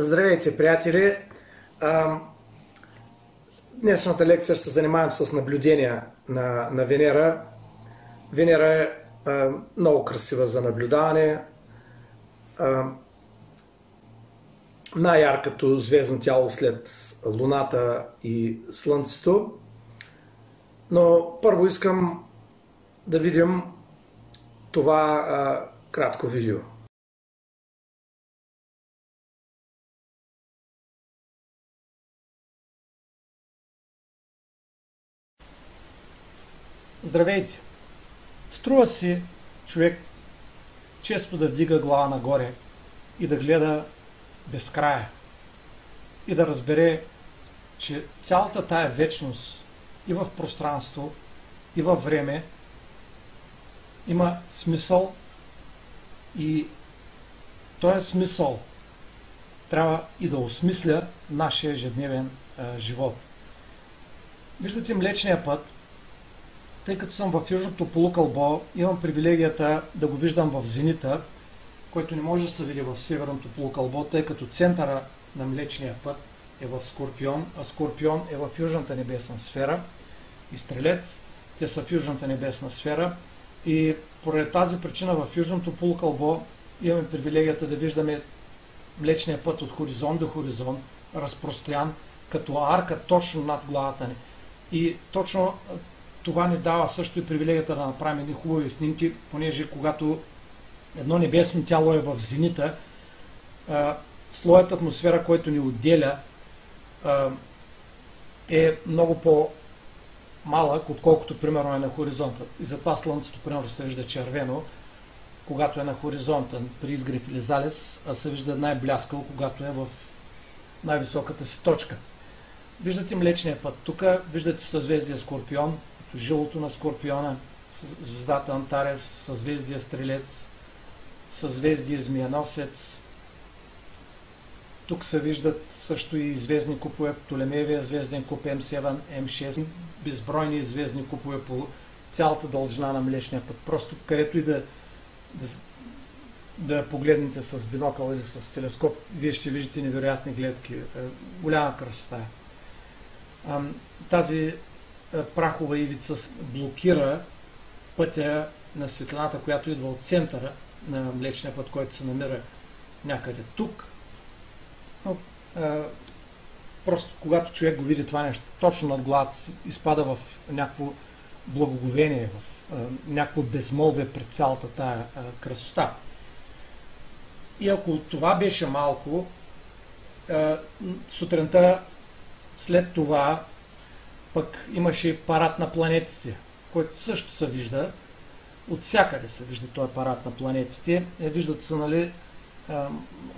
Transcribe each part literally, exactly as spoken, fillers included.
Здравейте, приятели! Днешната лекция ще се занимавам с наблюдения на, на Венера. Венера е а, много красива за наблюдаване. Най-яркото звездно тяло след Луната и Слънцето. Но първо искам да видим това а, кратко видео. Здравейте! Струва си човек често да вдига глава нагоре и да гледа безкрая и да разбере, че цялата тая вечност и в пространство, и във време има смисъл и този смисъл трябва и да осмисля нашия ежедневен а, живот. Виждате Млечния път. Тъй като съм в Южното полукълбо, имам привилегията да го виждам в зенита, който не може да се види в Северното полукълбо, тъй като центъра на Млечния път е в Скорпион, а Скорпион е в Южната небесна сфера и Стрелец, те са в Южната небесна сфера и поради тази причина в Южното полукълбо имаме привилегията да виждаме Млечния път от хоризонт до хоризонт, разпрострян като арка точно над главата ни. И точно това ни дава също и привилегията да направим едни хубави снимки, понеже когато едно небесно тяло е в зенита, слоят атмосфера, който ни отделя, е много по-малък, отколкото примерно е на хоризонта. И затова Слънцето примерно се вижда червено, когато е на хоризонта при изгрев или залез, а се вижда най-бляскаво, когато е в най-високата си точка. Виждате Млечния път. Тук виждате съзвездие Скорпион, жилото на Скорпиона, звездата Антарес, съзвездие Стрелец, съзвездие Змиеносец. Тук се виждат също и звездни купове, Птолемеевия звезден куп М седем, М шест, безбройни звездни купове по цялата дължина на Млечния път. Просто където и да, да, да погледнете с бинокъл или с телескоп, вие ще виждате невероятни гледки. Голяма красота е. Тази прахова ивица блокира пътя на светлината, която идва от центъра на Млечния път, който се намира някъде тук. Но, а, просто когато човек го види това нещо точно над главата си, изпада в някакво благоговение, в а, някакво безмолвие пред цялата тая а, красота. И ако това беше малко, а, сутринта след това пък имаше парад на планетите, който също се вижда. От всякъде се вижда този парад на планетите. Е, виждат се, нали, а, а,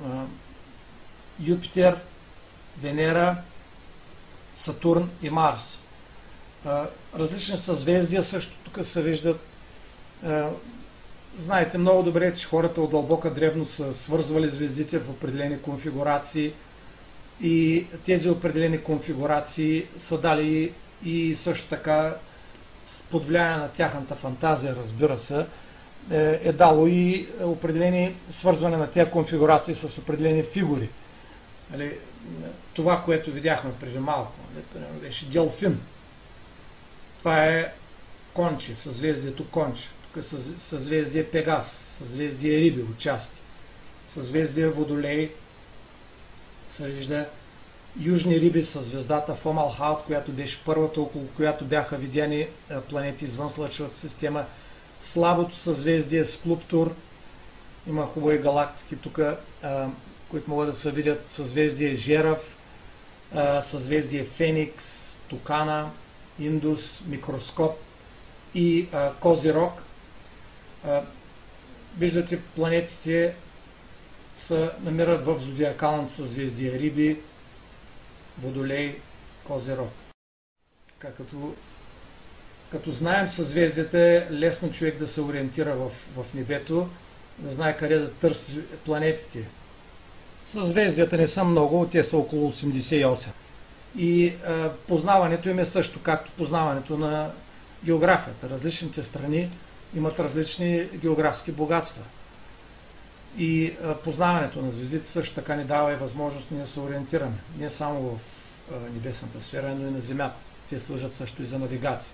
Юпитер, Венера, Сатурн и Марс. А, различни съзвездия също тук се виждат. А, знаете много добре, че хората от дълбока древност са свързвали звездите в определени конфигурации и тези определени конфигурации са дали и също така под влияние на тяхната фантазия, разбира се, е, е дало и определени свързване на тези конфигурации с определени фигури. Нали, това, което видяхме преди малко, нали, беше Делфин. Това е Конче, съзвездието Конче. Тук е съзвездие Пегас, съзвездие Риби отчасти, съзвездие Водолей. Се вижда южни Риби със звездата Фомалхаут, която беше първата, около която бяха видяни планети извън Слънчевата система. Слабото съзвездие Скулптур. Има хубави галактики тук, които могат да се видят. Съзвездие Жерав, съзвездие Феникс, Тукана, Индус, Микроскоп и а, Козирог. А, виждате, планетите се намират в зодиакалното съзвездие Риби, Водолей, Козирог. Като, като знаем съзвездията, е лесно човек да се ориентира в, в небето, да знае къде да търси планетите. Съзвездията не са много, те са около осемдесет и осем. И а, познаването им е също, както познаването на географията. Различните страни имат различни географски богатства. И а, познаването на звездите също така ни дава и възможност ние да се ориентираме. Не само в а, небесната сфера, но и на Земята. Те служат също и за навигация.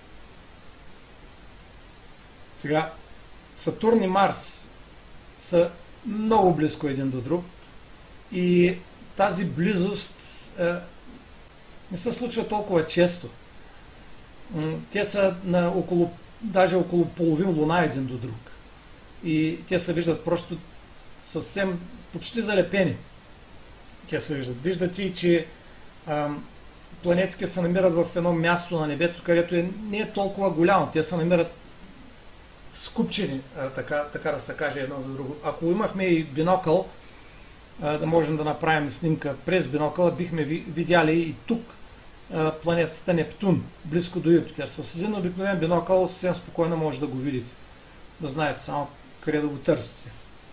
Сега, Сатурн и Марс са много близко един до друг и тази близост е, не се случва толкова често. Те са на около, даже около половин луна един до друг. И те се виждат просто съвсем почти залепени. Те се виждат. Виждате и, че а, планетите се намират в едно място на небето, където е, не е толкова голямо. Те се намират скупчени, така, така да се каже едно за друго. Ако имахме и бинокъл, да можем да направим снимка през бинокъла, бихме видяли и тук планетата Нептун, близко до Юпитер. С един обикновен бинокъл съвсем спокойно може да го видите. Да знаете само къде да го търсите.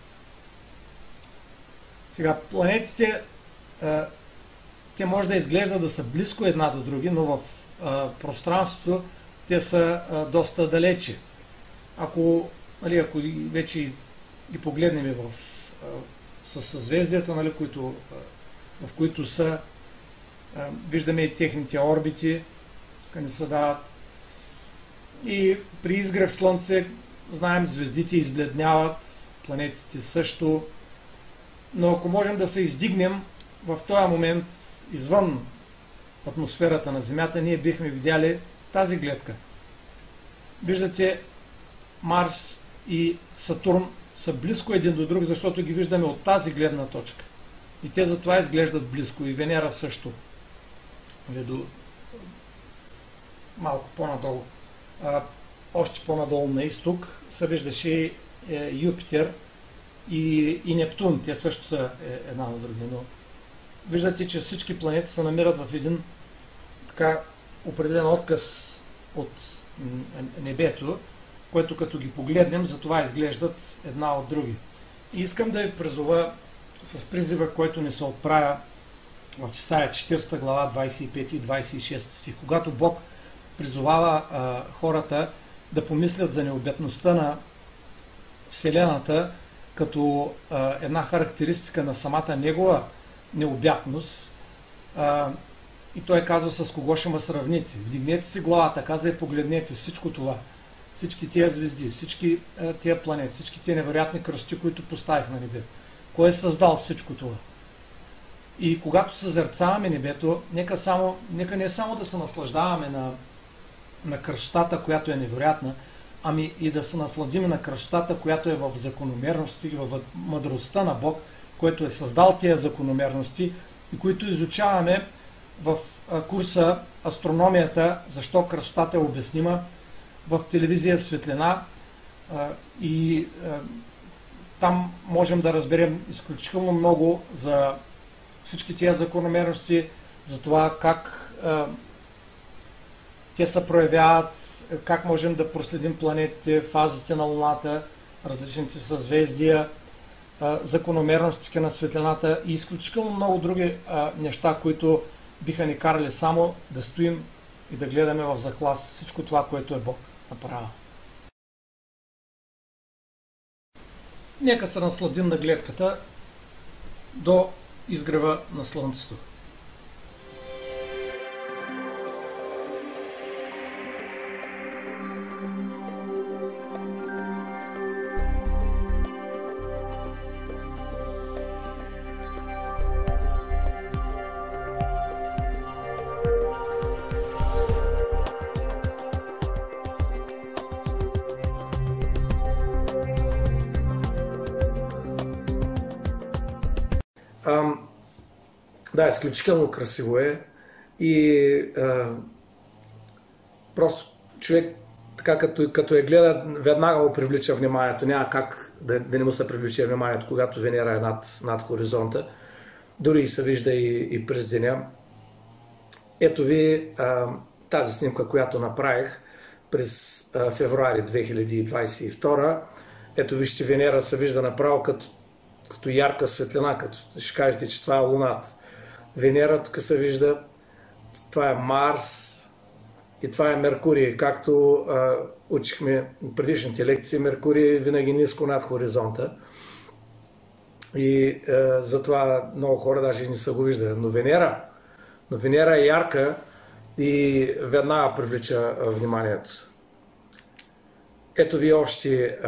Сега, планетите, те може да изглеждат да са близко една до други, но в пространството те са доста далече. Ако, нали, ако вече ги погледнем в, с съзвездията, нали, които, в които са, виждаме и техните орбити, къде се дават. И при изгрев Слънце, знаем, звездите избледняват, планетите също. Но ако можем да се издигнем в този момент извън атмосферата на Земята, ние бихме видяли тази гледка. Виждате, Марс и Сатурн са близко един до друг, защото ги виждаме от тази гледна точка. И те затова изглеждат близко. И Венера също. До малко по-надолу. А, още по-надолу на изток се виждаше е, Юпитер и, и Нептун. Те също са е, една на други. Но виждате, че всички планети се намират в един така определен отказ от небето, което като ги погледнем, затова изглеждат една от други. И искам да ви призова с призива, който ни се отправя в Исаия четиридесета глава, двадесет и пети и двадесет и шести стих. Когато Бог призовава а, хората да помислят за необятността на Вселената, като а, една характеристика на самата негова необятност, а, и той казва с кого ще ме сравните. Вдигнете си главата, каза и погледнете всичко това. Всички тия звезди, всички а, тия планети, всички тия невероятни кръсти, които поставих на небето. Кой е създал всичко това? И когато съзерцаваме небето, нека, само, нека не само да се наслаждаваме на, на красотата, която е невероятна, ами и да се насладим на красотата, която е в закономерности и в мъдростта на Бог, който е създал тия закономерности и които изучаваме в а, курса Астрономията, защо красотата е обяснима, в телевизия Светлина а, и а, там можем да разберем изключително много за всички тия закономерности, за това как а, те се проявяват, как можем да проследим планетите, фазите на Луната, различните съзвездия, а, закономерностите на светлината и изключително много други а, неща, които биха ни карали само да стоим и да гледаме в захлас всичко това, което е Бог направил. Нека се насладим на гледката до изгрева на Слънцето. Ам, да, изключително красиво е и а, просто човек така като, като я гледа, веднага му привлича вниманието. Няма как да, да не му се привлича вниманието, когато Венера е над, над хоризонта. Дори и се вижда и, и през деня. Ето ви а, тази снимка, която направих през а, февруари две хиляди двадесет и втора. Ето вижте, Венера се вижда направо като като ярка светлина, като ще кажете, че това е Луната. Венера тук се вижда, това е Марс и това е Меркурий. Както а, учихме в предишните лекции, Меркурий е винаги ниско над хоризонта. И е, затова много хора даже не са го виждали. Но Венера, но Венера е ярка и веднага привлича е, вниманието. Ето ви още е,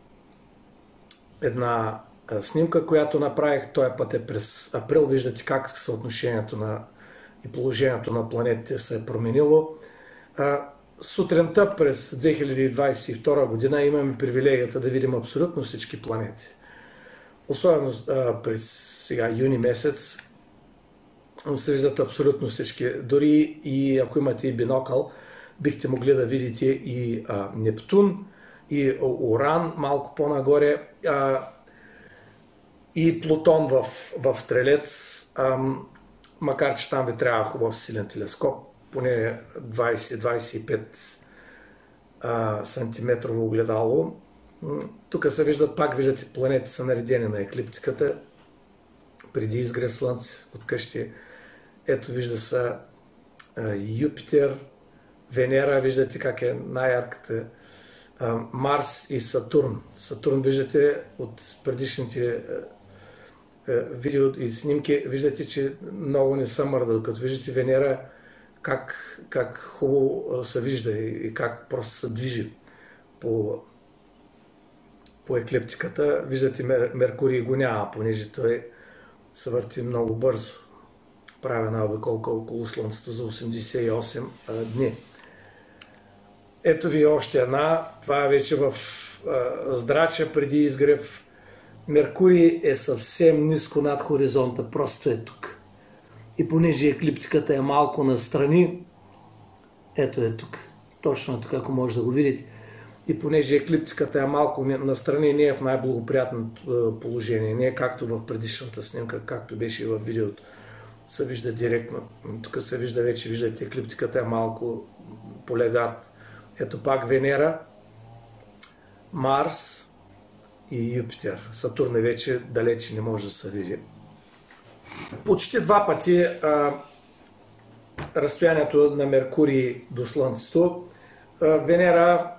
една е, снимка, която направих. Този път е през април. Виждате как съотношението на и положението на планетите се е променило. Е, сутринта през две хиляди двадесет и втора година имаме привилегията да видим абсолютно всички планети. Особено а, през сега юни месец се виждат абсолютно всички. Дори и ако имате и бинокъл, бихте могли да видите и а, Нептун, и Уран малко по-нагоре, а, и Плутон в, в Стрелец, а, макар че там ви трябва хубав силен телескоп, поне двадесет до двадесет и пет сантиметрово огледало. Тук се виждат, пак виждате, планети са наредени на еклиптиката преди изгрев Слънце от къщи. Ето вижда се Юпитер, Венера, виждате как е най-ярката, Марс и Сатурн. Сатурн виждате от предишните видео и снимки, виждате, че много не са мърда, докато виждате Венера как, как хубаво се вижда и как просто се движи по по еклиптиката. Виждате, Меркурий го няма, понеже той се върти много бързо. Прави една обиколка около Слънцето за осемдесет и осем дни. Ето ви още една. Това е вече в а, Здрача преди изгрев. Меркурий е съвсем ниско над хоризонта, просто е тук. И понеже еклиптиката е малко настрани, ето е тук. Точно тук, ако може да го видите. И понеже еклиптиката е малко настрани, не е в най-благоприятното положение. Не е както в предишната снимка, както беше и в видеото. Се вижда директно. Тук се вижда вече, виждате, еклиптиката е малко полегат. Ето пак Венера, Марс и Юпитер. Сатурн вече далече не може да се види. Почти два пъти а, разстоянието на Меркурий до Слънцето. А, Венера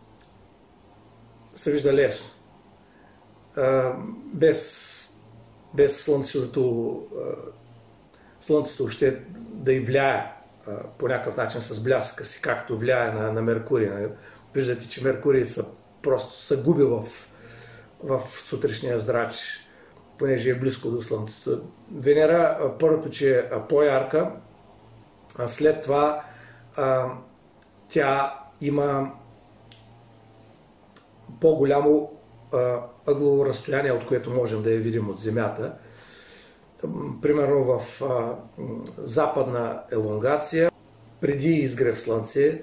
се вижда лесно. А, без, без Слънцето, а, Слънцето ще да и влияе а, по някакъв начин с блясъка си, както влияе на, на Меркурий. Виждате, че Меркурий са, просто се губи в, в сутрешния Здрач, понеже е близко до Слънцето. Венера, първото, че е по-ярка, а след това а, тя има по-голямо ъглово разстояние, от което можем да я видим от Земята. Примерно в а, западна елонгация, преди изгрев Слънце,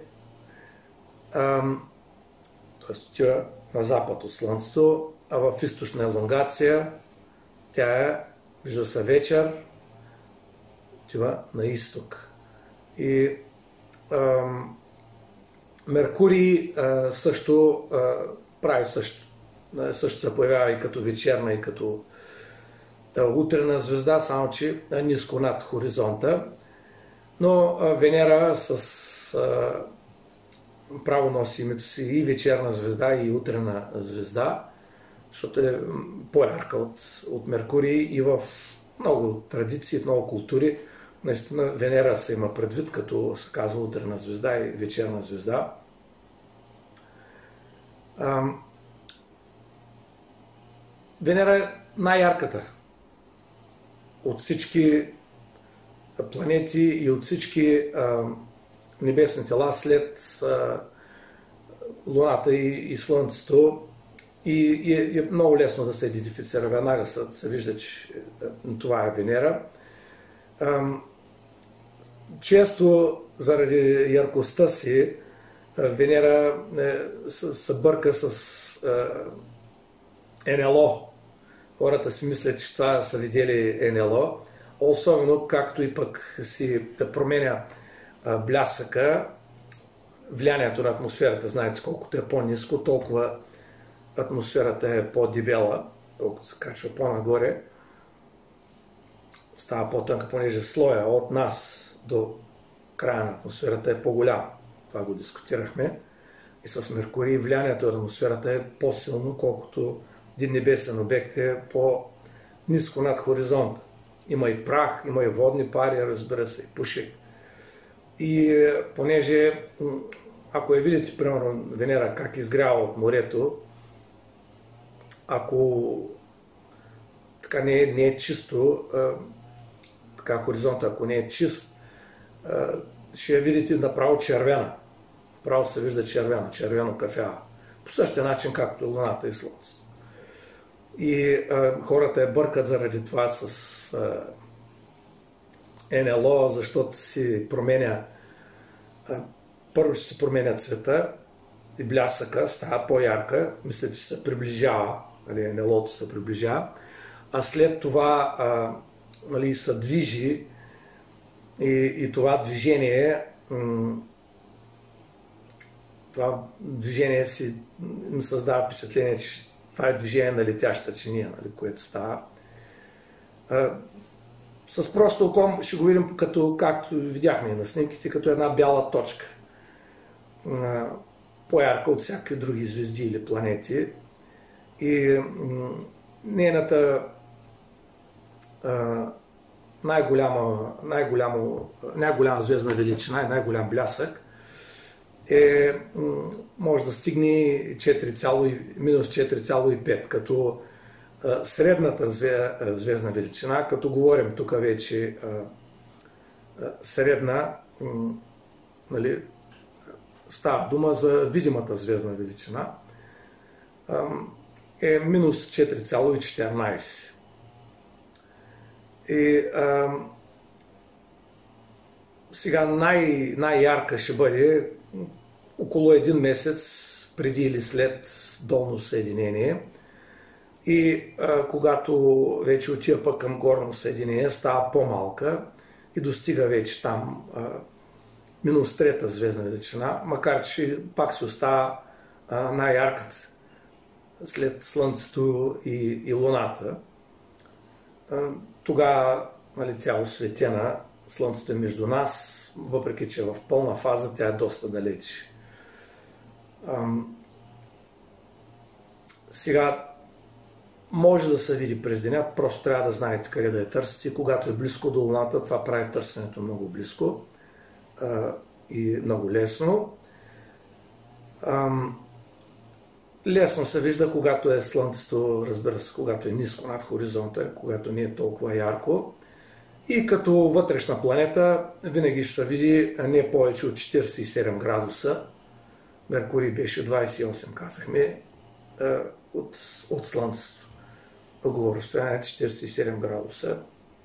т.е. тя на запад от Слънцето, а в източна елонгация тя е, вижда се вечер, тя на изток. И а, Меркурий а, също а, прави също. Също се появява и като вечерна, и като а, утрена звезда, само че а, ниско над хоризонта. Но а, Венера с а, право носи името си и вечерна звезда, и утрена звезда, защото е по-ярка от, от Меркурий, и в много традиции, в много култури наистина Венера се има предвид, като се казва утрена звезда и вечерна звезда. А, Венера е най-ярката от всички планети и от всички а, небесни тела след а, Луната и, и Слънцето. И, и е много лесно да се идентифицира. Веднага се, се вижда, че това е Венера. А, често заради яркостта си Венера е, се бърка с е, НЛО. Хората си мислят, че това са видели НЛО. Особено както и пък си променя а, блясъка, влиянието на атмосферата. Знаете, колкото е по-ниско, толкова атмосферата е по-дебела, колкото се качва по-нагоре. Става по-тънка, понеже слоя от нас до края на атмосферата е по-голям. Това го дискутирахме. И с Меркурий влиянието на атмосферата е по-силно, колкото един небесен обект е ниско над хоризонта. Има и прах, има и водни пари, разбира се, и пушек. И понеже, ако я видите, примерно, Венера как изгрява от морето, ако така не е, не е чисто, така хоризонта, ако не е чист, ще я видите направо червена. Право се вижда червена, червено кафява. По същия начин, както Луната и Слънцето. И а, хората я бъркат заради това с а, Ен Ел О, защото си променя, а, първо ще се променя цвета и блясъка, става по-ярка, мисля, че се приближава, нали, Ен Ел О-то се приближава, а след това а, нали, се движи и, и това движение това движение си ми създава впечатление, че това е движение на летяща чиния, нали, което става. А, с просто око ще го видим, като, както видяхме на снимките, като една бяла точка. А, по-ярка от всякакви други звезди или планети. И нейната най-голяма, най-голяма, най-голяма звездна величина и най-голям блясък е, може да стигне минус четири цяло и пет, като а, средната звездна величина, като говорим тук вече а, а, средна, м, нали, става дума за видимата звездна величина, а, е минус четири цяло и четиринайсет. И а, сега най- най-ярка ще бъде около един месец преди или след долно съединение. И а, когато вече отива пък към горно съединение, става по-малка и достига вече там а, минус трета звездна величина, макар че пак се остава а, най-ярката след Слънцето и, и Луната. А, тогава, нали, тя е осветена, Слънцето е между нас, въпреки че в пълна фаза тя е доста далече. Ам... Сега може да се види през деня, просто трябва да знаете къде да я търсите. Когато е близко до Луната, това прави търсенето много близко а, и много лесно. Ам... Лесно се вижда, когато е Слънцето, разбира се, когато е ниско над хоризонта, когато не е толкова ярко. И като вътрешна планета винаги ще се види не повече от четирийсет и седем градуса. Меркурий беше двайсет и осем, казахме, от, от Слънцето. Ъглово разстояние четирийсет и седем градуса.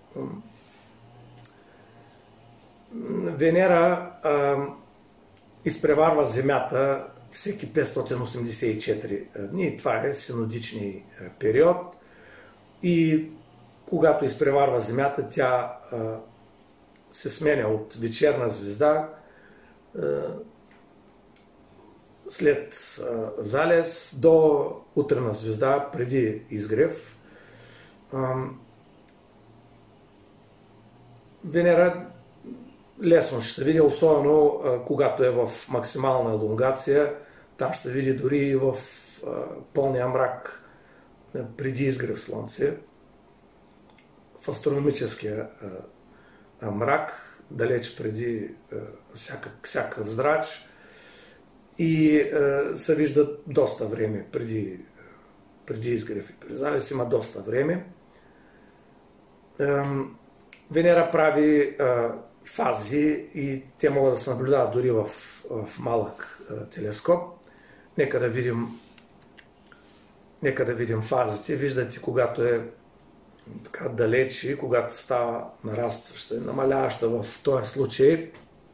Венера а, изпреварва Земята всеки петстотин осемдесет и четири дни. Това е синодични период. И когато изпреварва Земята, тя а, се сменя от вечерна звезда а, след а, залез до утрена звезда преди изгрев. А, Венера лесно ще се види, особено а, когато е в максимална елонгация. Там ще се види дори и в а, пълния мрак а, преди изгрев Слънце. В астрономическия а, а, мрак, далеч преди а, всякак, всякакъв здрач, и а, се вижда доста време преди, преди изгрев и преди залез, има доста време. А, Венера прави а, фази и те могат да се наблюдават дори в, в малък а, телескоп. Нека да видим, нека да видим фазите. Виждате, когато е така далече, когато става нарастваща и намаляваща в този случай,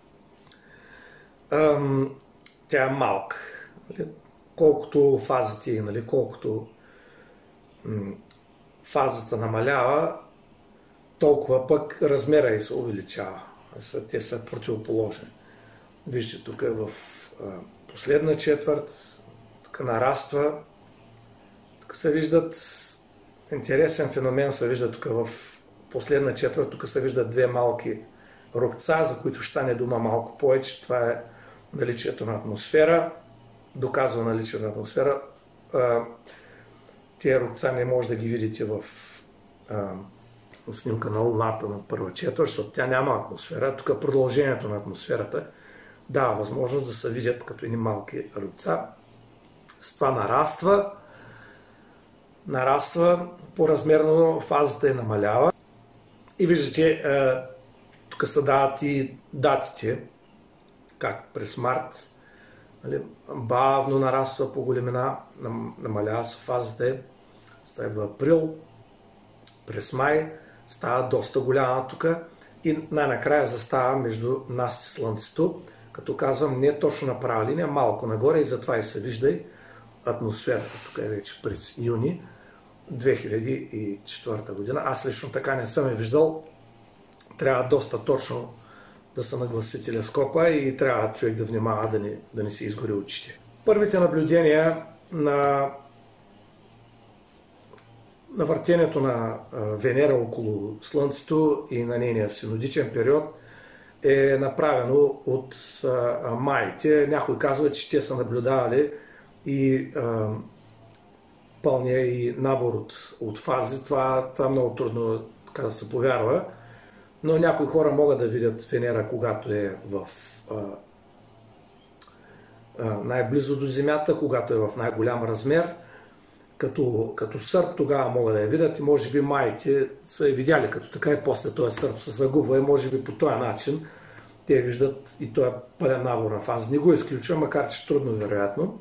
ам, тя е малка. Нали? Колкото фазите, нали? Колкото м, фазата намалява, толкова пък размера и се увеличава. Те са противоположни. Вижте, тук е в а, последна четвърт, тук нараства, тук се виждат интересен феномен, се вижда тук в последна четвърт, тук се виждат две малки рокца, за които ще стане дума малко повече. Това е наличието на атмосфера, доказва наличие на атмосфера. Тия рокца не може да ги видите в а, снимка на Луната на първа четвърт, защото тя няма атмосфера. Тук продължението на атмосферата дава възможност да се видят като едни малки ръбца. С това нараства, нараства по-размерно, фазата е намалява. И виждате, тук се дават и датите, как през март, нали, бавно нараства по големина, намалява се фазата е, следва април, през май става доста голяма тук и най-накрая застава между нас и Слънцето, като казвам не точно на права линия, малко нагоре и затова и се вижда и атмосферата. Тук е вече през юни две хиляди и четвърта година. Аз лично така не съм я виждал. Трябва доста точно да се нагласи телескопа и трябва човек да внимава да не, да не се изгори очите. Първите наблюдения на, на въртенето на Венера около Слънцето и на нейния синодичен период е направено от майите. Някои казват, че те са наблюдавали и а, пълния и набор от, от фази. Това, това е много трудно така да се повярва. Но някои хора могат да видят Венера, когато е в най-близо до Земята, когато е в най-голям размер. Като, като сърп тогава могат да я видят и може би майите са я видяли като така и после този сърп се загубва и може би по този начин те виждат и този пълен набор на фази. Не го изключвам, макар че трудно вероятно.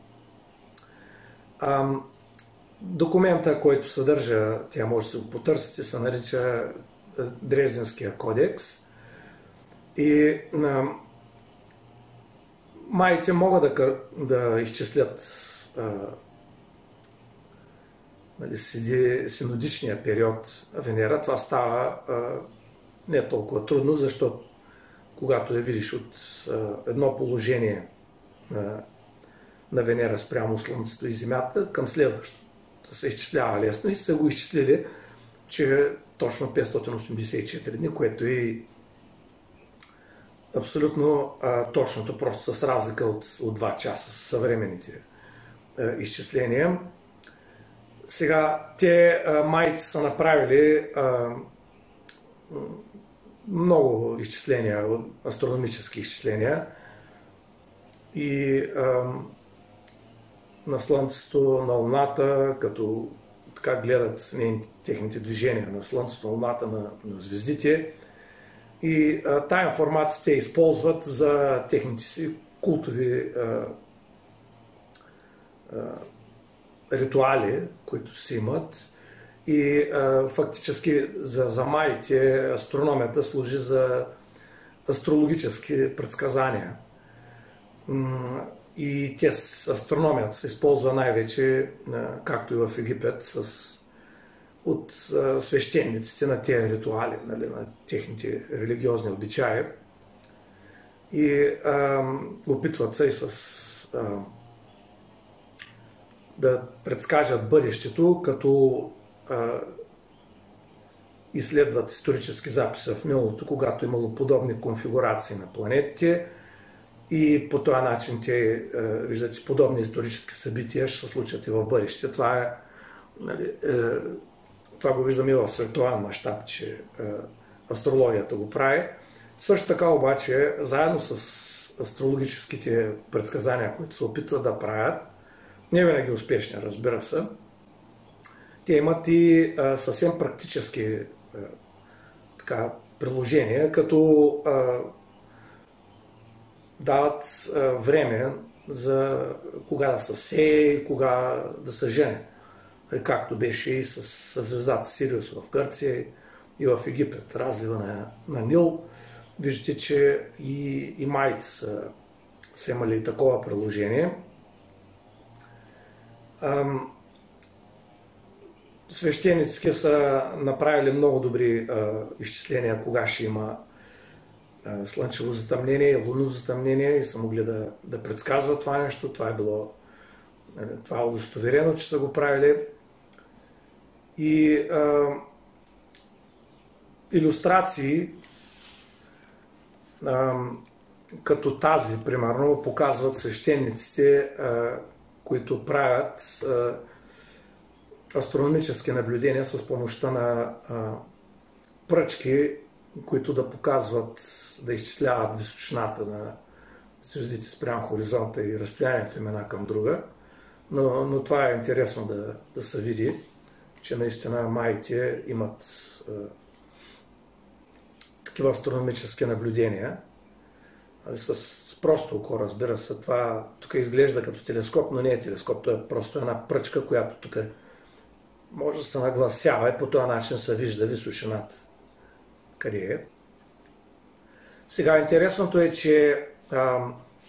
Ам, документа, който съдържа, тя може да се го потърсите, се нарича Дрезденския кодекс и а, майите могат да, да изчислят а, нали, синодичния период Венера. Това става а, не толкова трудно, защото когато я видиш от а, едно положение а, на Венера спрямо Слънцето и Земята към следващото се изчислява лесно и са го изчислили, че точно петстотин осемдесет и четири дни, което е абсолютно а, точното, просто с разлика от, от два часа с съвременните а, изчисления. Сега, те а, майите са направили а, много изчисления, астрономически изчисления и а, на Слънцето, на Луната, като така гледат техните движения на Слънцето, на Луната, на, на звездите. И а, тая информация те използват за техните си култови а, а, ритуали, които си имат. И а, фактически за, за майите астрономията служи за астрологически предсказания. И те с астрономията се използва най-вече, както и в Египет, с, от а, свещениците на тези ритуали, нали, на техните религиозни обичаи. И а, опитват се и с, а, да предскажат бъдещето, като а, изследват исторически записи в миналото, когато имало подобни конфигурации на планетите. И по този начин те е, виждат, че подобни исторически събития ще се случат и в бъдеще. Това, е, нали, е, това го виждаме и в световен мащаб, че е, астрологията го прави. Също така обаче, заедно с астрологическите предсказания, които се опитват да правят, не винаги успешни, разбира се, те имат и е, съвсем практически е, така, приложения, като е, дават а, време за кога да се сее и кога да се жене. Както беше и с, с звездата Сириус в Гърция и в Египет, разлива на, на Нил. Виждате, че и, и майите са, са имали такова приложение. Ам, свещениците са направили много добри а, изчисления кога ще има слънчево затъмнение и лунно затъмнение и са могли да, да предсказват това нещо. Това е било това е удостоверено, че са го правили. И а, илюстрации а, като тази, примерно, показват свещениците, а, които правят а, астрономически наблюдения с помощта на а, пръчки, които да показват, да изчисляват височината на звездите спрямо хоризонта и разстоянието им една към друга. Но, но това е интересно да, да се види, че наистина маите имат а, такива астрономически наблюдения. С, с просто око, разбира се. Това тук изглежда като телескоп, но не е телескоп. То е просто една пръчка, която тук може да се нагласява и по този начин се вижда височината. Къде е? Сега интересното е, че а,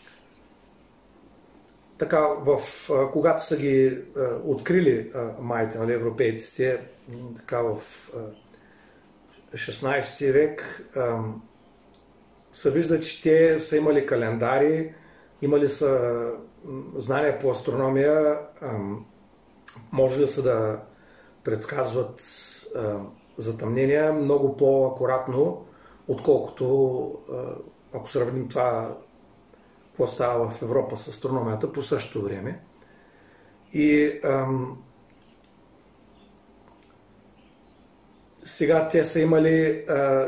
така, в, а, когато са ги а, открили а, маите, нали, европейците, така в а, шестнайсети век, а, се вижда, че те са имали календари, имали са знания по астрономия, а, може ли са да предсказват а, затъмнения много по-акуратно, отколкото, а, ако сравним това, какво става в Европа с астрономията по същото време. И ам, сега те са имали а,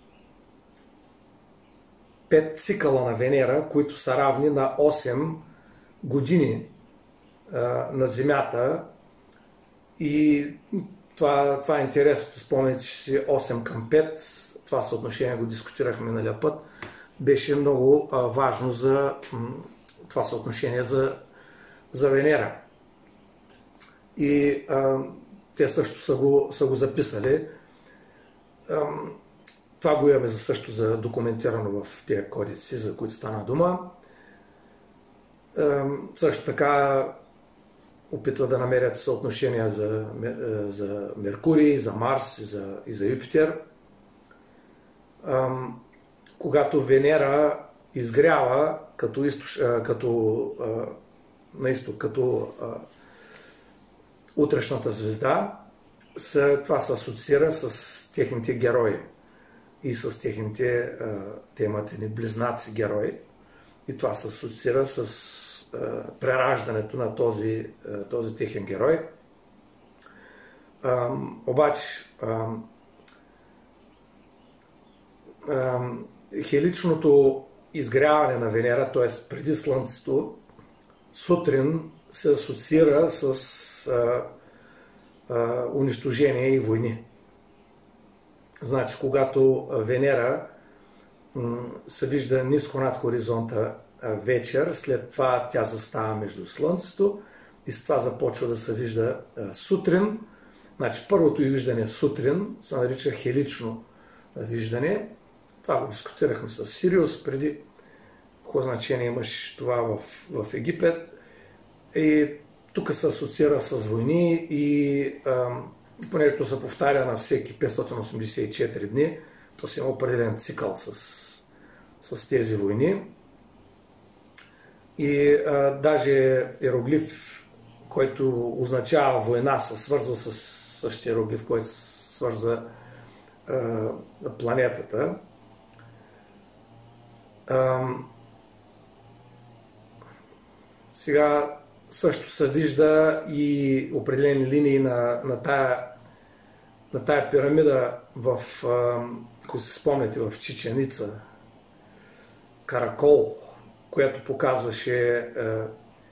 пет цикъла на Венера, които са равни на осем години а, на Земята. И това, това е интересно. Спомняте, че осем към пет, това съотношение го дискутирахме миналия път, беше много а, важно за това съотношение за, за Венера. И а, те също са го, са го записали. А, това го имаме за също за документирано в тези кодици, за които стана дума. А, също така опитва да намерят съотношения за, за Меркурий, за Марс и за, и за Юпитер. А, когато Венера изгрява като, източ, като а, на изток, като а, утрешната звезда, с, това се асоциира с техните герои и с техните а, темата ни близнаци герои. И това се асоциира с а, прераждането на този, а, този техен герой. А, обаче а, а, хеличното изгряване на Венера, т.е. преди Слънцето, сутрин се асоциира с а, а, унищожение и войни. Значи, когато Венера м, се вижда ниско над хоризонта а, вечер, след това тя застава между Слънцето и с това започва да се вижда а, сутрин. Значи, първото и виждане сутрин се нарича хелично виждане. Това го дискутирахме с Сириус преди. Какво значение имаш това в, в Египет. И тук се асоциира с войни и понеже се повтаря на всеки петстотин осемдесет и четири дни, то си има определен цикъл с, с тези войни. И а, даже иероглиф, който означава война, се свързва с същия иероглиф, който свързва а, планетата. А, сега също се вижда и определени линии на, на, тая, на тая пирамида, в, а, ако се спомняте, в Чичен Ица, Каракол, която показваше а,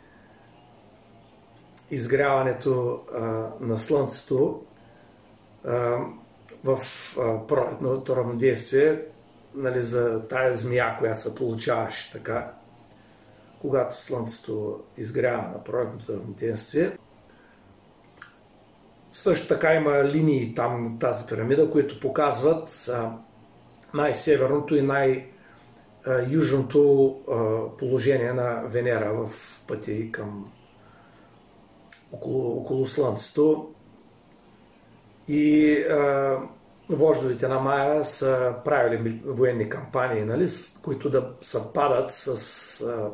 изгряването а, на Слънцето а, в а, пролетното равнодействие, нали, за тая змия, която се получаваше така, когато Слънцето изгрява на пролетното равноденствие. Също така има линии там на тази пирамида, които показват най-северното и най-южното положение на Венера в пътя и към около, около Слънцето. И а, вождовете на Майя са правили военни кампании, нали, с които да съвпадат с а,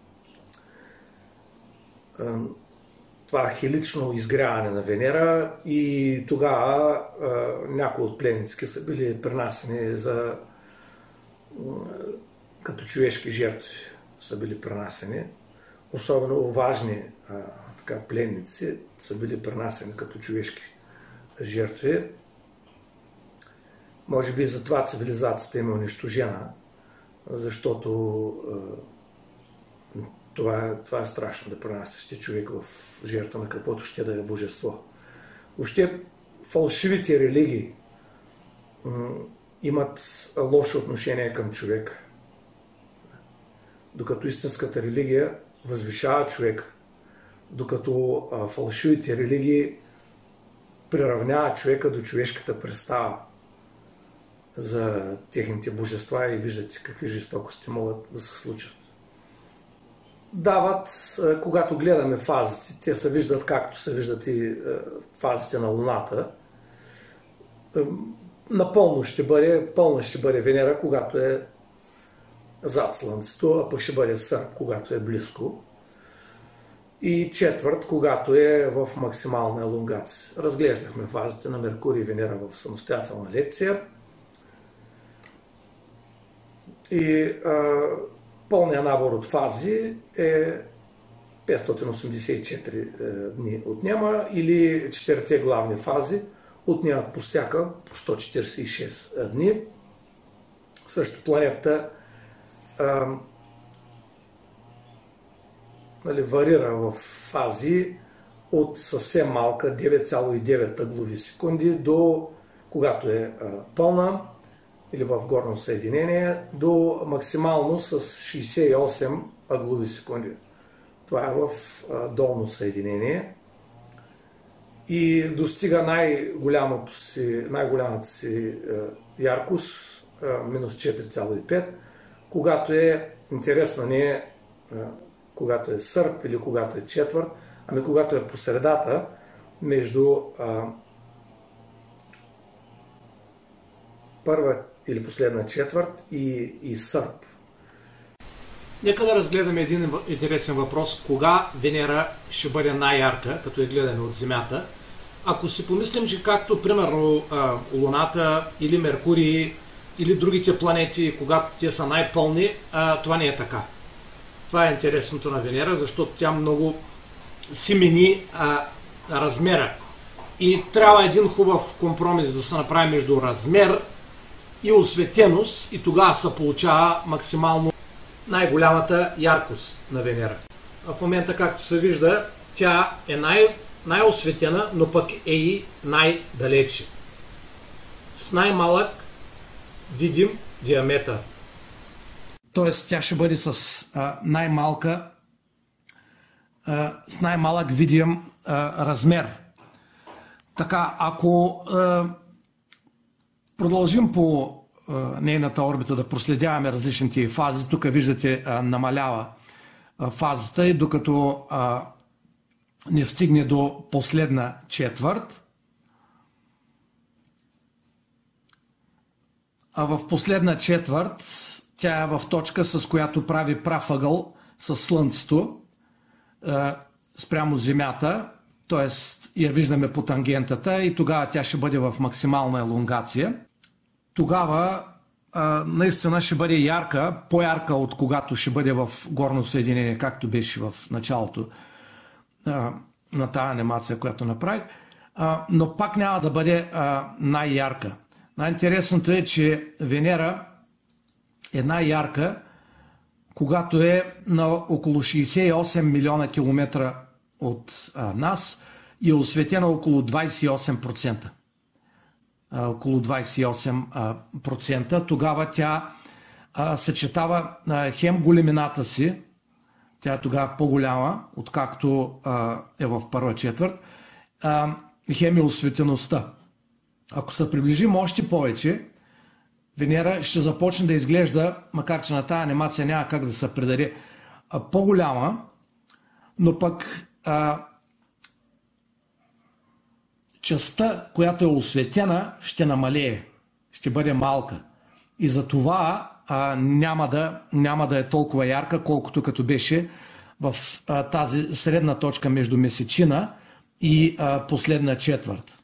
това хелично изгряване на Венера и тогава някои от пленниците са били пренасени за, като човешки жертви са били пренасени. Особено важни така, пленници са били пренасени като човешки жертви. Може би затова цивилизацията им е унищожена, защото е, това, е, това е страшно да пренасяш човек в жертва на каквото ще да е божество. Въобще фалшивите религии имат лошо отношение към човека. Докато истинската религия възвишава човек, докато а, фалшивите религии приравняват човека до човешката представа за техните божества и виждате какви жестокости могат да се случат. Дават, а, когато гледаме фазите, те се виждат както се виждат и а, фазите на Луната. Напълно ще бъде, пълна ще бъде Венера, когато е зад Слънцето, а пък ще бъде Сърп, когато е близко. И четвърт, когато е в максимална елонгация. Разглеждахме фазите на Меркурий и Венера в самостоятелна лекция. И а, пълният набор от фази е петстотин осемдесет и четири дни отнема, или четирите главни фази отнемат по всяка по сто четиридесет и шест дни. Също планетата а, нали, варира в фази от съвсем малка девет цяло и девет ъглови секунди до, когато е а, пълна или в горно съединение, до максимално с шейсет и осем ъглови секунди. Това е в а, долно съединение и достига най-голямата си, най-голямата си а, яркост, а, минус четири цяло и пет, когато е, интересно не е а, когато е Сърп или когато е четвърт, ами когато е по средата между а, първа или последна четвърт и, и Сърп. Нека да разгледаме един интересен въпрос. Кога Венера ще бъде най-ярка, като я гледаме от Земята? Ако си помислим, че както примерно а, Луната или Меркурий или другите планети, когато те са най-пълни, а, това не е така. Това е интересното на Венера, защото тя много си мени а, размера. И трябва един хубав компромис да се направи между размер и осветеност, и тогава се получава максимално най-голямата яркост на Венера. В момента, както се вижда, тя е най- най-осветена, но пък е и най-далече. С най-малък видим диаметър. Тоест тя ще бъде с а, най-малка, а, с най-малък видим а, размер. Така, ако а, продължим по а, нейната орбита да проследяваме различните фази, тук виждате а, намалява а, фазата и докато а, не стигне до последна четвърт, а в последна четвърт тя е в точка, с която прави прав ъгъл с Слънцето е, спрямо Земята, т.е. я виждаме по тангентата и тогава тя ще бъде в максимална елонгация. Тогава е, наистина ще бъде ярка, по-ярка от когато ще бъде в горно съединение, както беше в началото е, на тази анимация, която направих, е, но пак няма да бъде е, най-ярка. Най-интересното е, че Венера е най-ярка, когато е на около шейсет и осем милиона километра от а, нас и е осветена около двадесет и осем процента. А, около двадесет и осем процента. Тогава тя а, съчетава а, хем големината си, тя е тогава по-голяма, откакто а, е в първа четвърт, а, хем и осветеността. Ако се приближим още повече, Венера ще започне да изглежда, макар че на тази анимация няма как да се предаде, по-голяма, но пък а, частта, която е осветена, ще намалее, ще бъде малка. И затова а, няма, да, няма да е толкова ярка, колкото като беше в а, тази средна точка между месечина и а, последна четвърт.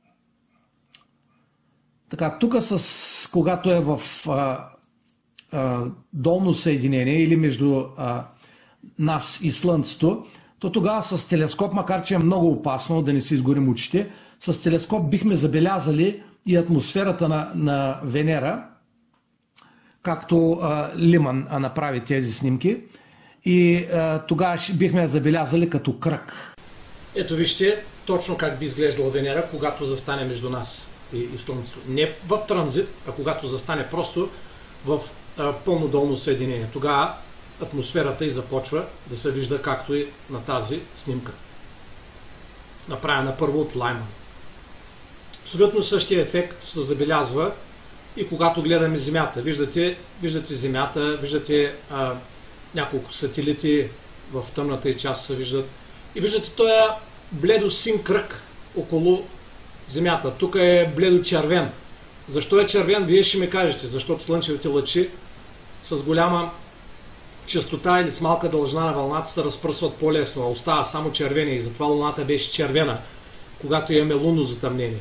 Така, тук с, когато е в а, а, долно съединение или между а, нас и Слънцето, то тогава с телескоп, макар че е много опасно да не си изгорим очите, с телескоп бихме забелязали и атмосферата на, на Венера, както а, Лиман а, направи тези снимки, и а, тогава бихме я забелязали като кръг. Ето вижте точно как би изглеждала Венера, когато застане между нас и, и Слънцето. Не в транзит, а когато застане просто в а, пълно долно съединение. Тогава атмосферата и започва да се вижда както и на тази снимка. Направена първо от Лайман. Абсолютно същия ефект се забелязва и когато гледаме Земята. Виждате, виждате Земята, виждате а, няколко сателити в тъмната и част се виждат. И виждате този бледо син кръг около Земята. Тук е бледо червен. Защо е червен? Вие ще ми кажете. Защото слънчевите лъчи с голяма честота или с малка дължина на вълната се разпръсват по-лесно, а остава само червени. И затова Луната беше червена, когато имаме лунно затъмнение.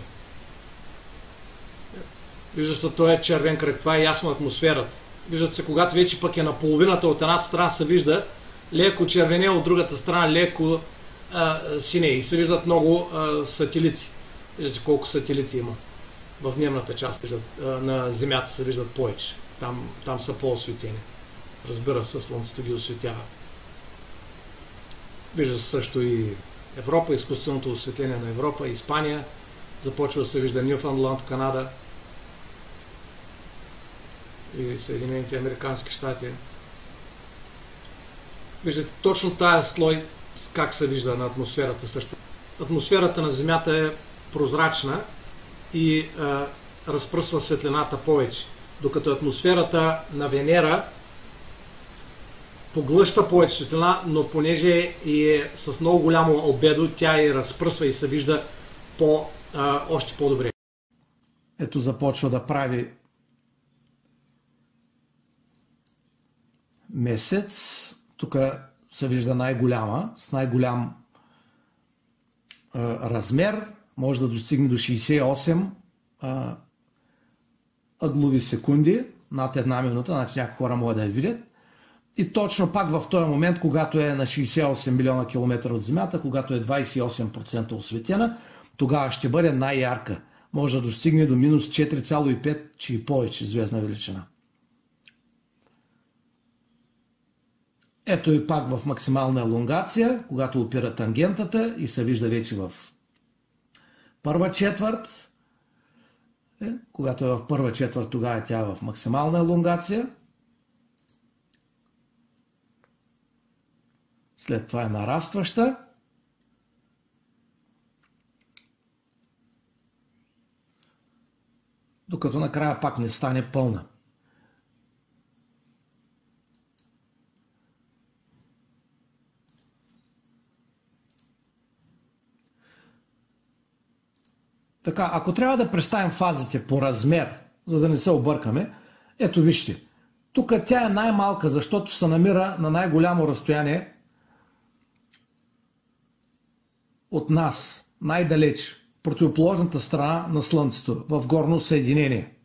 Вижда се, той е червен кръг. Това е ясно атмосферата. Виждат се, когато вече пък е на половината от едната страна, се вижда леко червене, от другата страна леко а, сине. И се виждат много а, сателити. Виждате колко сателити има. В дневната част виждат, а, на Земята се виждат повече. Там, там са по-осветени. Разбира се, Слънцето ги осветява. Вижда се също и Европа, изкуственото осветление на Европа, Испания. Започва да се вижда Нюфаундланд, Канада и Съединените американски щати. Виждате точно тая слой как се вижда на атмосферата също. Атмосферата на Земята е прозрачна и а, разпръсва светлината повече, докато атмосферата на Венера поглъща повече светлина, но понеже е с много голямо албедо, тя я разпръсва и се вижда по, а, още по-добре. Ето започва да прави месец. Тук се вижда най-голяма, с най-голям а, размер. Може да достигне до шейсет и осем а, ъглови секунди, над една минута, значи някои хора могат да я видят. И точно пак в този момент, когато е на шейсет и осем милиона километра от Земята, когато е двадесет и осем процента осветена, тогава ще бъде най-ярка. Може да достигне до минус четири цяло и пет, че и повече звездна величина. Ето и пак в максимална елонгация, когато опира тангентата и се вижда вече в първа четвърт. Е, когато е в първа четвърт, тогава тя е в максимална елонгация. След това е нарастваща. Докато накрая пак не стане пълна. Така, ако трябва да представим фазите по размер, за да не се объркаме, ето вижте. Тук тя е най-малка, защото се намира на най-голямо разстояние от нас, най-далеч, противоположната страна на Слънцето, в горно съединение.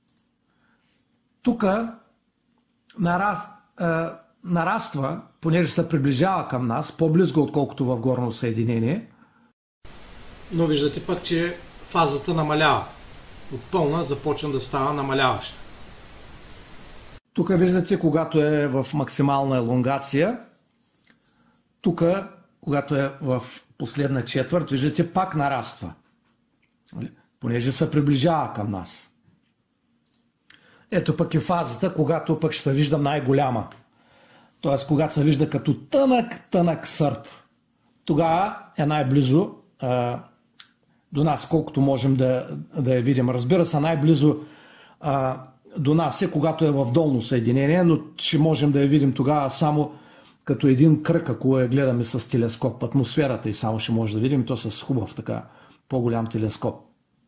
Тук нарас, е, нараства, понеже се приближава към нас, по-близко отколкото в горно съединение. Но виждате пък, че фазата намалява. От пълна започва да става намаляваща. Тук виждате, когато е в максимална елонгация. Тук, когато е в последна четвърт, виждате, пак нараства. Понеже се приближава към нас. Ето пък е фазата, когато пък ще се вижда най-голяма. Тоест, когато се вижда като тънък, тънък сърп. Тогава е най-близо а, до нас, колкото можем да, да я видим. Разбира се, най-близо а, до нас е, когато е в долно съединение, но ще можем да я видим тогава само като един кръг, ако я гледаме с телескоп, атмосферата и само ще може да видим, то с хубав така по-голям телескоп.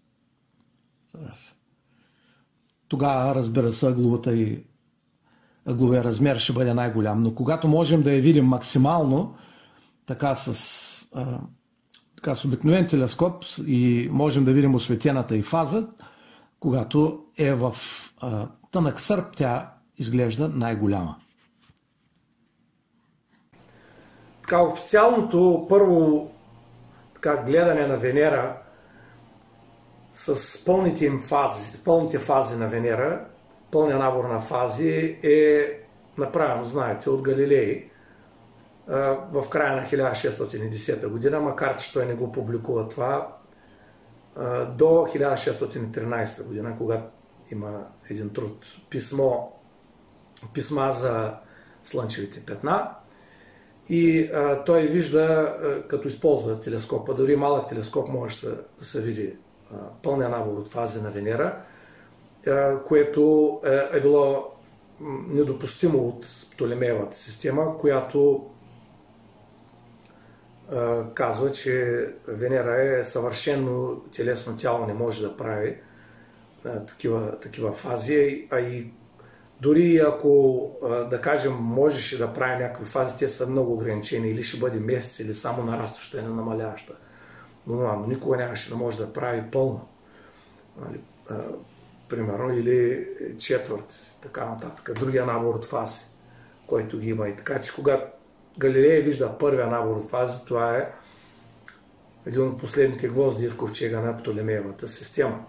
Тогава, разбира се, ъгловата и ъгловия размер ще бъде най-голям. Но когато можем да я видим максимално, така с, а, така с обикновен телескоп и можем да видим осветената и фаза, когато е в а, тънък сърп, тя изглежда най-голяма. така официалното първо така, гледане на Венера с пълните им фази, пълните фази на Венера, пълния набор на фази е направено, знаете, от Галилей в края на хиляда шестстотин и десета година, макар че той не го публикува това до хиляда шестстотин и тринадесета година, когато има един труд, писмо, писма за слънчевите петна. И а, той вижда, а, като използва телескопа, дори малък телескоп може да се, да се види а, пълния набор от фази на Венера, а, което е, е било недопустимо от Птолемеевата система, която а, казва, че Венера е съвършено телесно тяло, не може да прави а, такива, такива фази, а и дори ако, да кажем, можеше да прави някакви фази, те са много ограничени, или ще бъде месец, или само нарастваща или намаляваща. Но никога нямаше да може да прави пълно. Примерно, или четвърт, така нататък. Другия набор от фази, който ги има. И така че, когато Галилей вижда първия набор от фази, това е един от последните гвозди в ковчега на Птолемеевата система.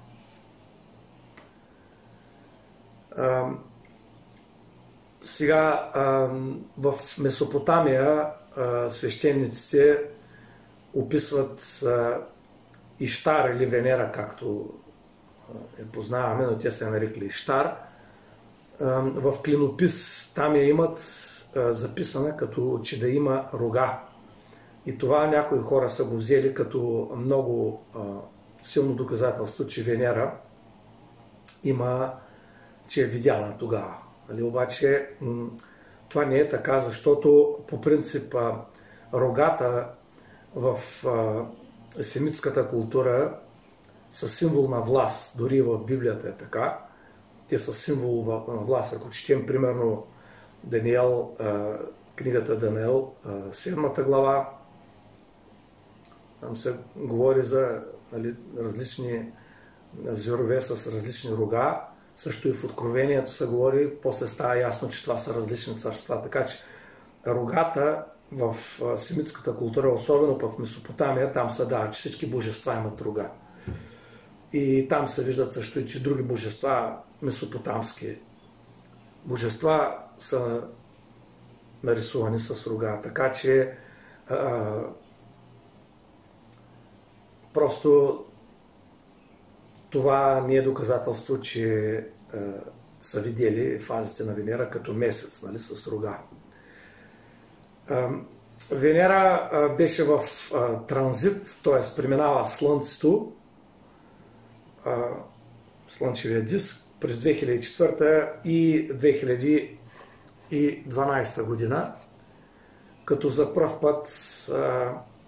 Сега в Месопотамия свещениците описват Иштар или Венера, както я познаваме, но те се нарекли Иштар. В клинопис там я имат записана като че да има рога. И това някои хора са го взели като много силно доказателство, че Венера има, че е видяна тогава. Нали, обаче това не е така, защото по принцип рогата в семитската култура са символ на власт, дори в Библията е така. Те са символ на власт. Ако четем примерно Даниел, книгата Даниел, седмата глава, там се говори за, нали, различни зверове с различни рога. Също и в Откровението се говори, после става ясно, че това са различни царства. Така че рогата в семитската култура, особено в Месопотамия, там се дава, че всички божества имат рога. И там се виждат също и, че други божества, месопотамски божества, са нарисувани с рога. Така че а, просто това не е доказателство, че е, са видели фазите на Венера като месец, нали, с рога. Е, Венера е, беше в е, транзит, т.е. преминава Слънцето, е, Слънчевия диск, през две хиляди и четвърта и две хиляди и дванадесета година, като за пръв път е,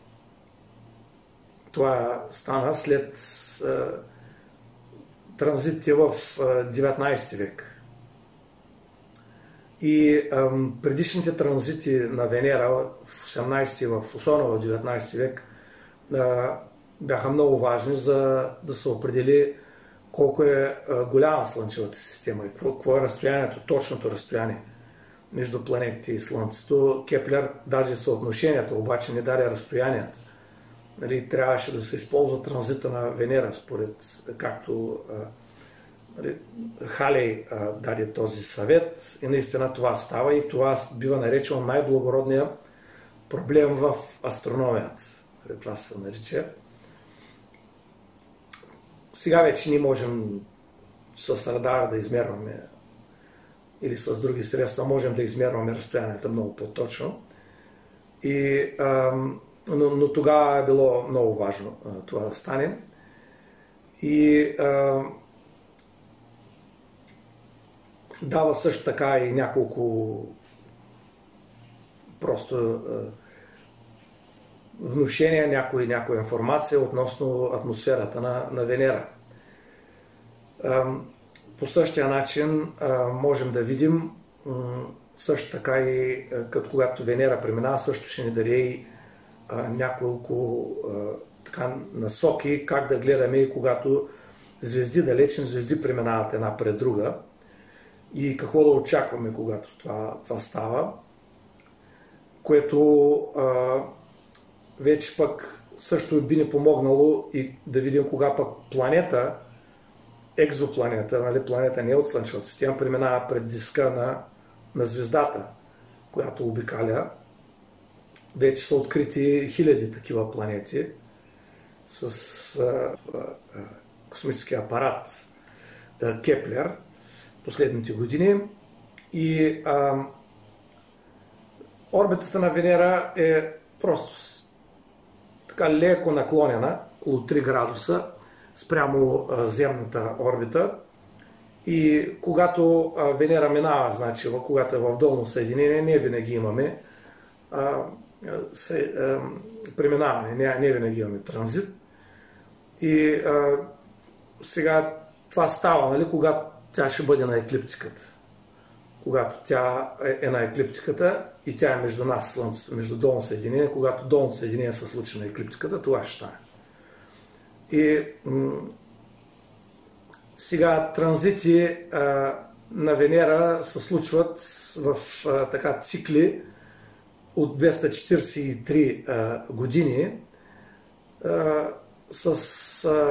това стана след е, транзитите в деветнадесети век. И ам, предишните транзити на Венера в осемнадесети, в особено в деветнадесети век, а, бяха много важни, за да се определи колко е а, голяма Слънчевата система и какво, какво е разстоянието, точното разстояние между планетите и Слънцето. Кеплер даже съотношението, обаче не даде разстоянието. Нали, трябваше да се използва транзита на Венера, според както а, нали, Халей а, даде този съвет, и наистина това става, и това бива наречено най-благородния проблем в астрономията. Нали, това се нарича. Сега вече не можем с радар да измерваме, или с други средства можем да измерваме разстоянията много по-точно. И а, Но, но тогава е било много важно а, това да стане. И а, дава също така и няколко просто а, внушения, някоя, някоя информация относно атмосферата на, на Венера. А, по същия начин а, можем да видим м, също така и като когато Венера преминава, също ще ни даде и а, няколко а, така, насоки как да гледаме и когато звезди, далечни звезди преминават една пред друга и какво да очакваме, когато това, това става. което а, вече пък също би ни помогнало и да видим кога пък планета, екзопланета, нали, планета не е от Слънчевата система, преминава пред диска на, на звездата, която обикаля. Вече са открити хиляди такива планети с а, а, а, космически апарат а, Кеплер последните години. И а, орбитата на Венера е просто така леко наклонена, около три градуса спрямо а, земната орбита. И когато а, Венера минава, значи, когато е в долно съединение, не винаги имаме а, се, а, преминаване, не, не винаги имаме транзит. И а, сега това става, нали, когато тя ще бъде на еклиптиката. Когато тя е на еклиптиката и тя е между нас, Слънцето, между долно съединение, когато долното съединение се случи на еклиптиката, това ще стане. И сега транзити а, на Венера се случват в а, така цикли от двеста четиридесет и три а, години а, с а,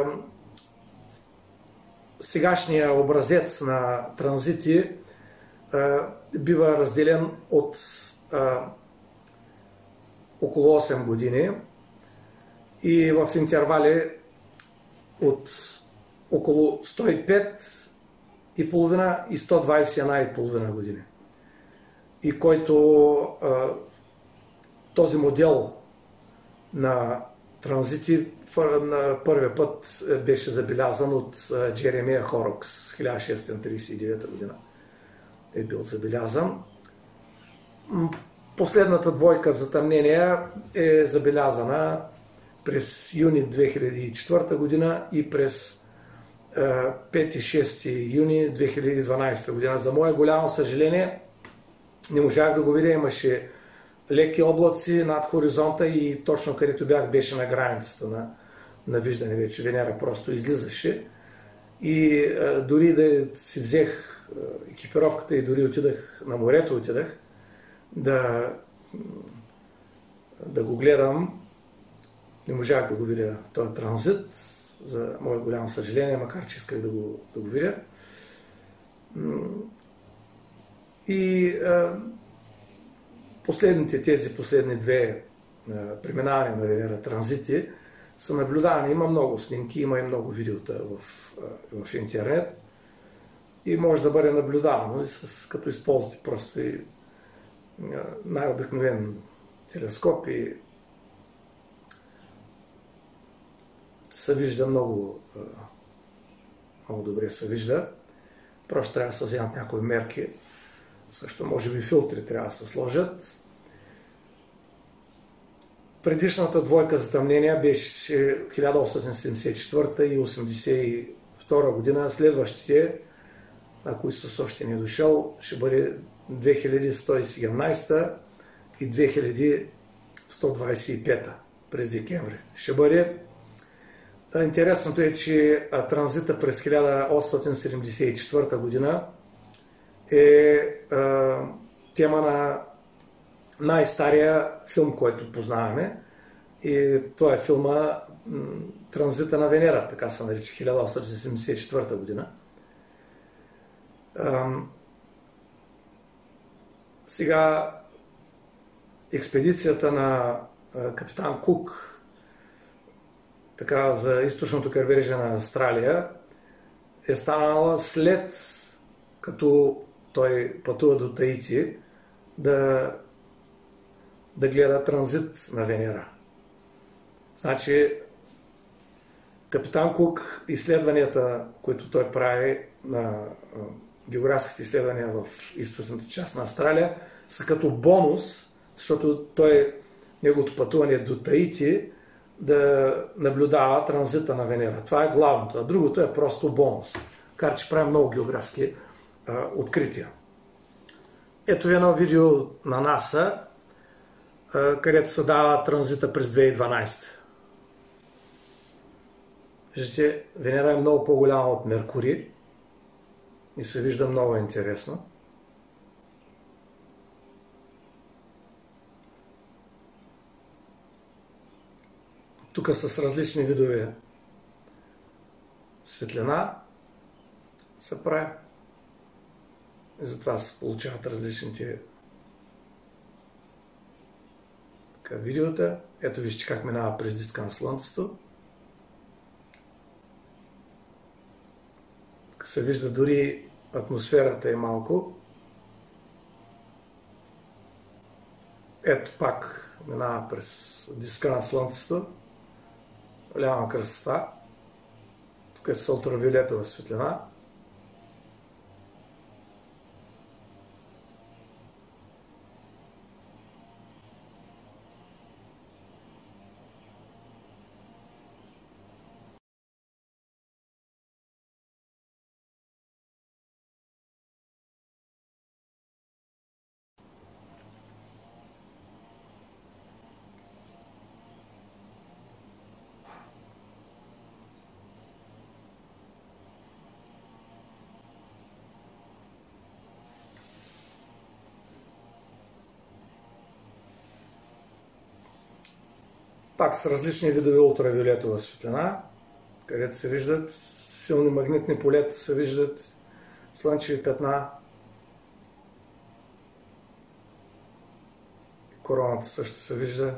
сегашния образец на транзити а, бива разделен от а, около осем години и в интервали от около сто и пет и половина и сто двадесет и една и половина години. И който а, този модел на транзити на първия път беше забелязан от Джеремия Хорокс, хиляда шестстотин тридесет и девета година е бил забелязан. Последната двойка затъмнения е забелязана през юни две хиляди и четвърта година и през пети и шести юни две хиляди и дванадесета година. За мое голямо съжаление не можах да го видя, имаше леки облаци над хоризонта и точно където бях беше на границата на, на виждане вече. Венера просто излизаше и а, дори да си взех а, екипировката и дори отидах на морето, отидах да, да го гледам, не можах да го видя този транзит, за мое голямо съжаление, макар че исках да го, да го видя. И а, последните, тези последни две а, преминавания на Венера транзити са наблюдавани. Има много снимки, има и много видеота в, а, в интернет и може да бъде наблюдавано и с, като използвате просто и най-обикновен телескоп и се вижда много, много добре се вижда. Просто трябва да се вземат някои мерки. Също може би филтри трябва да се сложат. Предишната двойка затъмнения беше хиляда осемстотин седемдесет и четвърта и осемдесет и втора година. Следващите, ако Исус още не е дошъл, ще бъде две хиляди сто и седемнадесета и две хиляди сто двадесет и пета през декември. Ще бъде. Интересното е, че транзита през хиляда осемстотин седемдесет и четвърта година е а, тема на най-стария филм, който познаваме. И това е филма Транзита на Венера, така се нарича, хиляда осемстотин седемдесет и четвърта година. А, сега експедицията на а, капитан Кук така, за източното крайбрежие на Австралия е станала след като той пътува до Таити да, да гледа транзит на Венера. Значи капитан Кук изследванията, които той прави на географските изследвания в източната част на Австралия, са като бонус, защото той, неговото пътуване до Таити да наблюдава транзита на Венера. Това е главното, а другото е просто бонус. Кар че прави много географски а, открития. Ето едно видео на НАСА, а, където се дава транзита през две хиляди и дванадесета. Виждате, Венера е много по-голяма от Меркурий и се вижда много интересно. тук с различни видове светлина се прави. И затова се получават различните така, видеота. Ето вижте как минава през диска на Слънцето. Тук се вижда дори атмосферата е малко. Ето пак минава през диска на Слънцето. Голяма красота. Тук е с ултравиолетова светлина. Пак с различни видове ултравиолетова светлина, където се виждат силни магнитни полета, се виждат слънчеви петна. Короната също се вижда.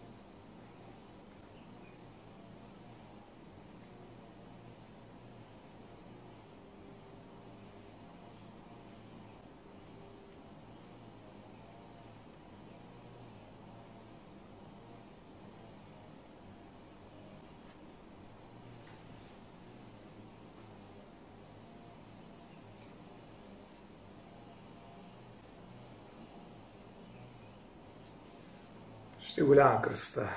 Ще е голяма красота.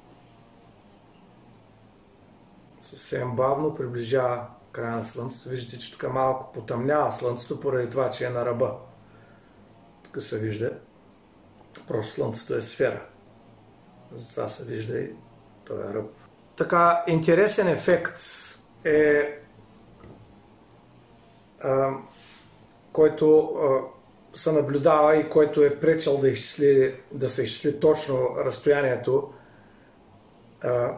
Съвсем бавно приближава края на Слънцето. Виждате, че тук малко потъмнява Слънцето, поради това, че е на ръба. Тук се вижда. Просто Слънцето е сфера. Затова се вижда и този ръб. Така, интересен ефект е а, който а, се наблюдава и който е пречил да, изчисли, да се изчисли точно разстоянието а,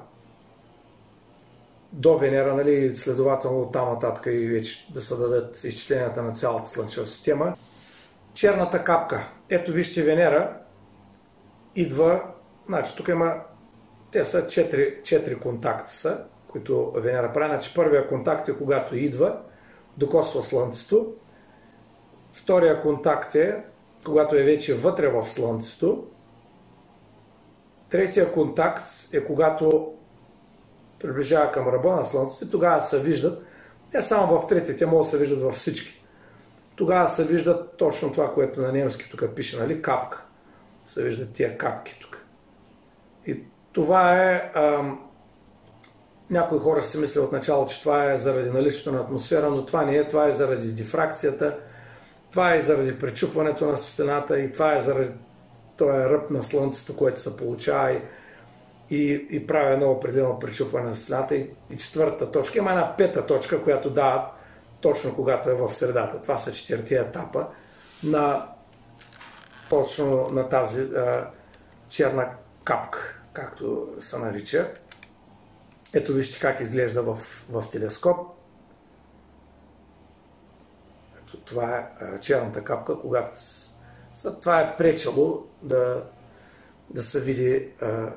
до Венера, нали, следователно от там нататък и вече да се дадат изчисленията на цялата Слънчева система. Черната капка. Ето вижте Венера идва, значи тук има, те са четири, четири контакта са, които Венера прави. Значи първия контакт е когато идва, докосва Слънцето. Втория контакт е, когато е вече вътре в Слънцето. Третия контакт е, когато приближава към ръба на Слънцето и тогава се виждат, не само в третия, те могат да се виждат във всички. Тогава се виждат точно това, което на немски тук пише, нали, капка. Се виждат тия капки тук. И това е, ам, някои хора си мислят от начало, че това е заради наличието на атмосфера, но това не е, това е заради дифракцията. Това е заради пречупването на светлината и това е заради този ръб на Слънцето, което се получава и, и, и прави едно определено пречупване на светлината. И, и четвърта точка, има една пета точка, която дава точно когато е в средата. Това са четирите етапа на точно на тази а, черна капка, както се нарича. Ето вижте как изглежда в, в телескоп. Това е а, черната капка, когато това е пречело да, да се види а,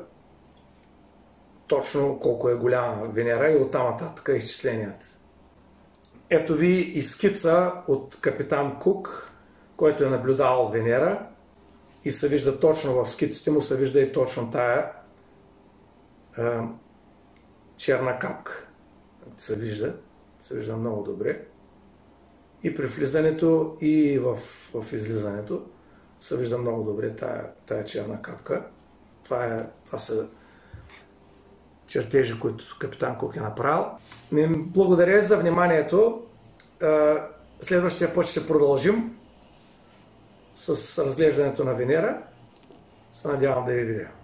точно колко е голяма Венера и оттам нататък изчисленията. Ето ви и скица от капитан Кук, който е наблюдавал Венера и се вижда точно в скиците му, се вижда и точно тая а, черна капка. Се вижда, се вижда много добре. И при влизането, и в, в излизането се вижда много добре тая, тая черна капка. Това, е, това са чертежи, които капитан Кук е направил. Благодаря за вниманието. Следващия път ще продължим с разглеждането на Венера. Се надявам да ви видя.